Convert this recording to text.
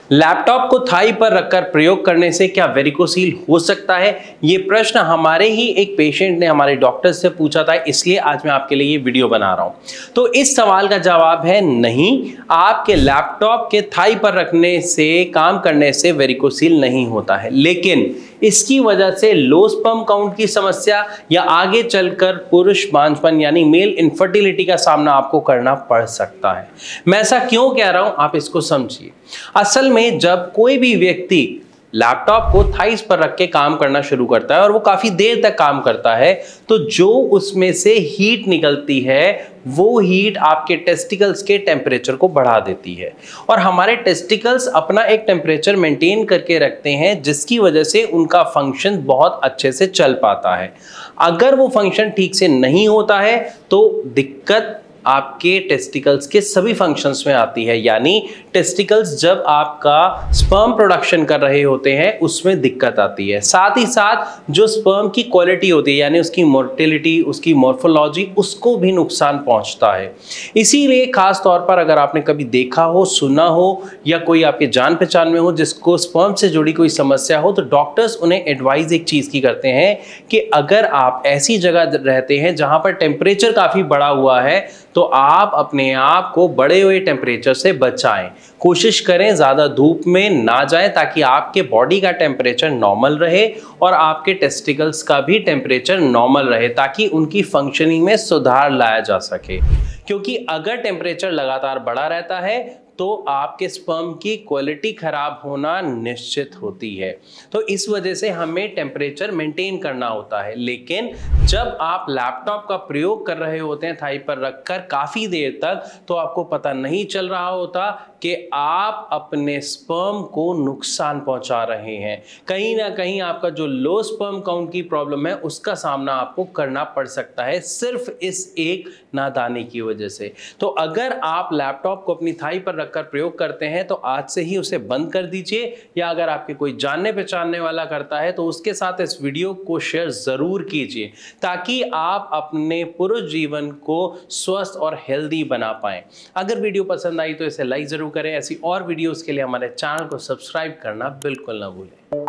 Laptop को Thai पर रखकर प्रयोग करने से क्या वेरिकोसील हो सकता है? ये प्रश्न हमारे ही एक पेशेंट ने हमारे डॉक्टर से पूछा था, इसलिए आज मैं आपके लिए ये वीडियो बना रहा हूं। तो इस सवाल का जवाब है नहीं, आपके लैपटॉप के थाई पर रखने से, काम करने से वेरिकोसील नहीं होता है, लेकिन इसकी वजह से लो स्पर्म काउंट की समस्या या आगे चलकर पुरुष बांझपन यानी मेल इनफर्टिलिटी का सामना आपको करना पड़ सकता है। मैं ऐसा क्यों कह रहा हूं, आप इसको समझिए। असल में जब कोई भी व्यक्ति लैपटॉप को थाइस पर रख के काम करना शुरू करता है और वो काफी देर तक काम करता है, तो जो उसमें से हीट निकलती है वो हीट आपके टेस्टिकल्स के टेम्परेचर को बढ़ा देती है। और हमारे टेस्टिकल्स अपना एक टेम्परेचर मेंटेन करके रखते हैं, जिसकी वजह से उनका फंक्शन बहुत अच्छे से चल पाता है। अगर वो फंक्शन ठीक से नहीं होता है तो दिक्कत आपके टेस्टिकल्स के सभी फंक्शंस में आती है, यानी टेस्टिकल्स जब आपका स्पर्म प्रोडक्शन कर रहे होते हैं उसमें दिक्कत आती है। साथ ही साथ जो स्पर्म की क्वालिटी होती है, यानी उसकी मोर्टिलिटी, उसकी मॉर्फोलॉजी, उसको भी नुकसान पहुंचता है। इसीलिए खास तौर पर अगर आपने कभी देखा हो, सुना हो या कोई आपके जान पहचान में हो जिसको स्पर्म से जुड़ी कोई समस्या हो, तो डॉक्टर्स उन्हें एडवाइस एक चीज़ की करते हैं कि अगर आप ऐसी जगह रहते हैं जहां पर टेम्परेचर काफ़ी बढ़ा हुआ है तो आप अपने आप को बढ़े हुए टेम्परेचर से बचाएं। कोशिश करें ज़्यादा धूप में ना जाएं ताकि आपके बॉडी का टेम्परेचर नॉर्मल रहे और आपके टेस्टिकल्स का भी टेम्परेचर नॉर्मल रहे, ताकि उनकी फंक्शनिंग में सुधार लाया जा सके। क्योंकि अगर टेम्परेचर लगातार बढ़ा रहता है तो आपके स्पर्म की क्वालिटी खराब होना निश्चित होती है। तो इस वजह से हमें टेम्परेचर मेंटेन करना होता है। लेकिन जब आप लैपटॉप का प्रयोग कर रहे होते हैं थाई पर रखकर काफ़ी देर तक, तो आपको पता नहीं चल रहा होता कि आप अपने स्पर्म को नुकसान पहुंचा रहे हैं। कहीं ना कहीं आपका जो लो स्पर्म काउंट की प्रॉब्लम है उसका सामना आपको करना पड़ सकता है, सिर्फ इस एक नादानी की वजह से। तो अगर आप लैपटॉप को अपनी थाई पर रखकर प्रयोग करते हैं तो आज से ही उसे बंद कर दीजिए, या अगर आपके कोई जानने पहचानने वाला करता है तो उसके साथ इस वीडियो को शेयर जरूर कीजिए, ताकि आप अपने पुरुष जीवन को स्वस्थ और हेल्दी बना पाएं। अगर वीडियो पसंद आई तो इसे लाइक जरूर करें। ऐसी और वीडियोस के लिए हमारे चैनल को सब्सक्राइब करना बिल्कुल ना भूलें।